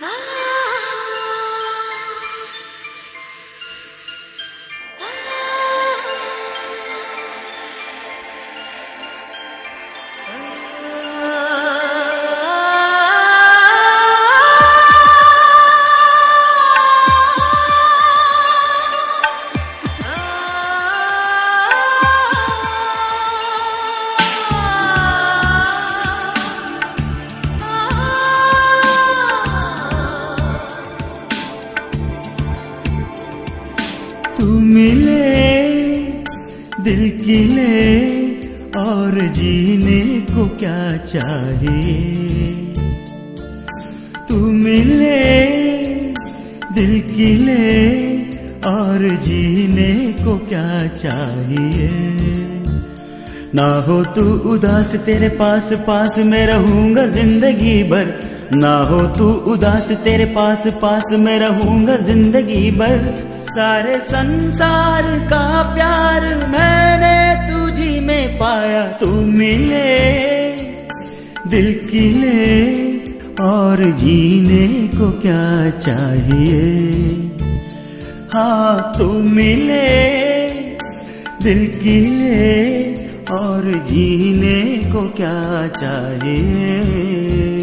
तू मिले दिल की ले और जीने को क्या चाहिए। तू मिले दिल की ले और जीने को क्या चाहिए। ना हो तू उदास तेरे पास पास मैं रहूंगा जिंदगी भर। ना हो तू उदास तेरे पास पास मैं रहूंगा जिंदगी भर। सारे संसार का प्यार मैंने तुझी में पाया। तू मिले दिल की ले और जीने को क्या चाहिए। हाँ तू मिले दिल की ले और जीने को क्या चाहिए।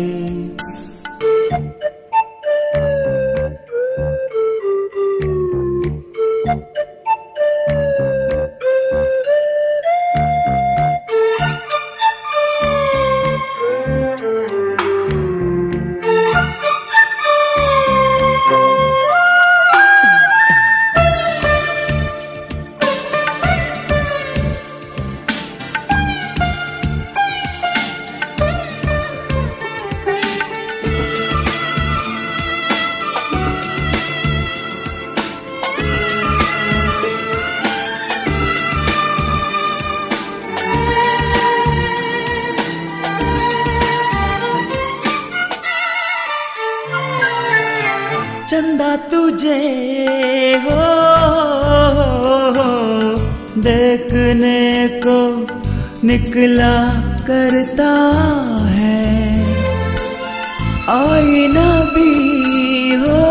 चंदा तुझे हो देखने को निकला करता है। आईना भी हो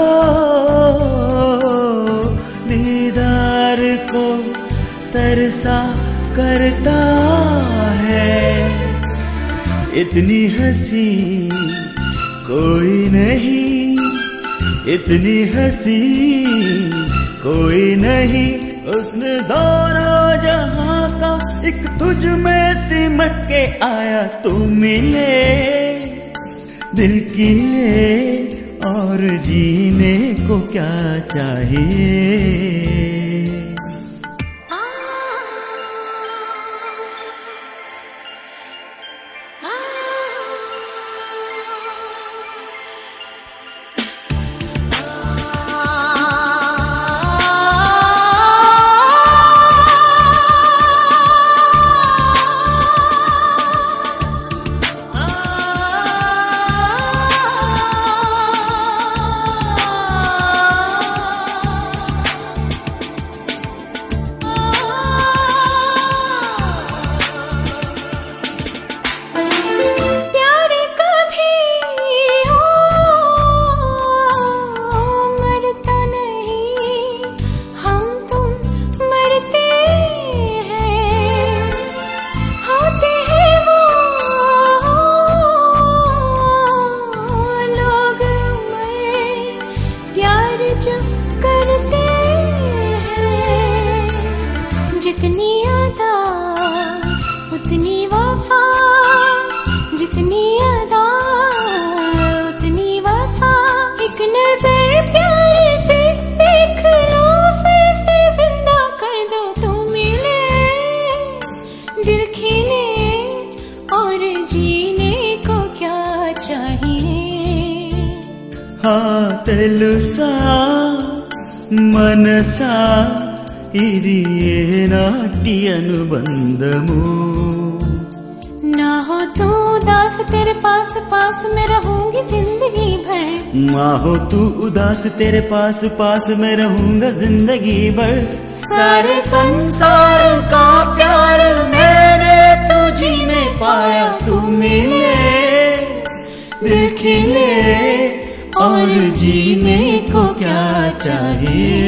दीदार को तरसा करता है। इतनी हंसी कोई नहीं, इतनी हंसी कोई नहीं। उसने दोनों जहां का एक तुझ में सिमट के आया। तू मिले दिल की ले और जीने को क्या चाहिए। जितनी अदा उतनी वफा, जितनी अदा उतनी वफा। एक नजर प्यार से देख लो फिर से जिंदा कर दो। तुम मिले दिल खिले और जीने को क्या चाहिए। हाँ తెలుసా మనసా ఇది ఏ నాటి అనుబంధము। ना हो तू उदास तेरे पास पास मैं रहूंगी जिंदगी भर। ना हो तू उदास तेरे पास पास मैं रहूंगा जिंदगी भर। सारे संसार का प्यार मैंने तुझी में पाया। तू मिले दिल खिले और जीने को क्या चाहिए।